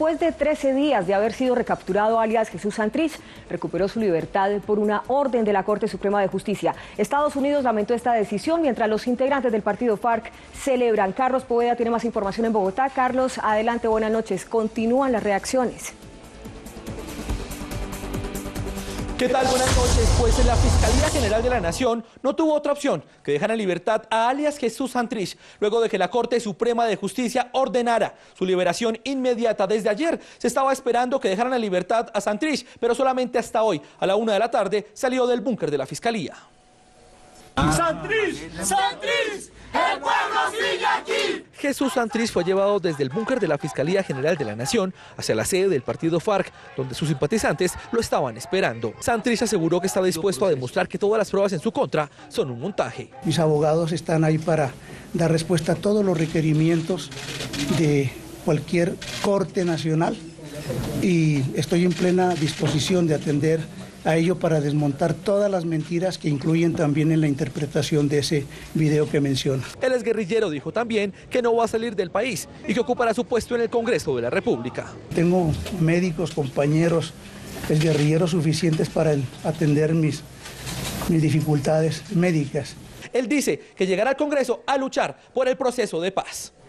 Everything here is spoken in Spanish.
Después de 13 días de haber sido recapturado, alias Jesús Santrich recuperó su libertad por una orden de la Corte Suprema de Justicia. Estados Unidos lamentó esta decisión mientras los integrantes del partido FARC celebran. Carlos Poveda tiene más información en Bogotá. Carlos, adelante, buenas noches. Continúan las reacciones. ¿Qué tal? Buenas noches. Pues la Fiscalía General de la Nación no tuvo otra opción que dejar en libertad a alias Jesús Santrich, luego de que la Corte Suprema de Justicia ordenara su liberación inmediata. Desde ayer se estaba esperando que dejaran en libertad a Santrich, pero solamente hasta hoy, a la 1 de la tarde, salió del búnker de la Fiscalía. ¡Santrich! ¡Santrich! ¡El pueblo sigue aquí! Jesús Santrich fue llevado desde el búnker de la Fiscalía General de la Nación hacia la sede del partido FARC, donde sus simpatizantes lo estaban esperando. Santrich aseguró que está dispuesto a demostrar que todas las pruebas en su contra son un montaje. Mis abogados están ahí para dar respuesta a todos los requerimientos de cualquier corte nacional y estoy en plena disposición de atender a ello para desmontar todas las mentiras que incluyen también en la interpretación de ese video que menciona. El exguerrillero dijo también que no va a salir del país y que ocupará su puesto en el Congreso de la República. Tengo médicos, compañeros, exguerrilleros suficientes para atender mis dificultades médicas. Él dice que llegará al Congreso a luchar por el proceso de paz.